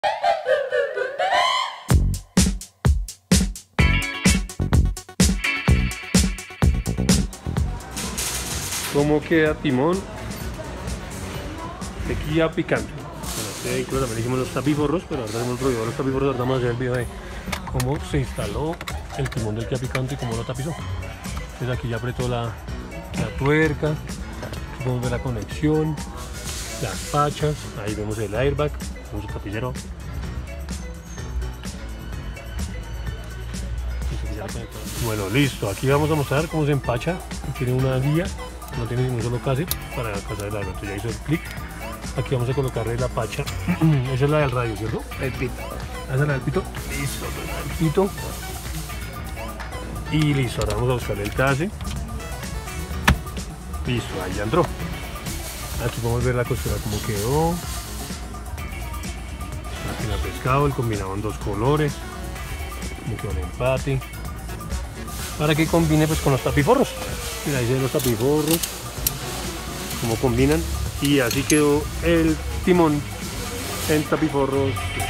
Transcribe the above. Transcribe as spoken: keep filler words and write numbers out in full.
¿Cómo queda timón de Kia Picanto? Bueno, este vehículo también hicimos los tapiforros, pero ahora hemos prohibido los tapiforros. Ahora vamos a hacer el video de cómo se instaló el timón del Kia Picanto y cómo lo tapizó. Entonces aquí ya apretó la, la tuerca, podemos ver la conexión, las pachas, ahí vemos el airbag, vemos el tapicero. Bueno, listo, aquí vamos a mostrar cómo se empacha. Tiene una guía, no tiene ningún solo cassette para pasar el airbag. Ya hizo el clic. Aquí vamos a colocarle la pacha. Esa es la del radio, ¿cierto? El pito. Esa es la del pito. Listo, el pito. Y listo, ahora vamos a buscar el cassette. Listo, ahí ya entró. Aquí podemos ver la costura como quedó. Aquí la pescado, el combinado en dos colores. Como quedó el empate. Para que combine pues con los tapiforros. Mira, ahí se ven los tapiforros. Cómo combinan. Y así quedó el timón en tapiforros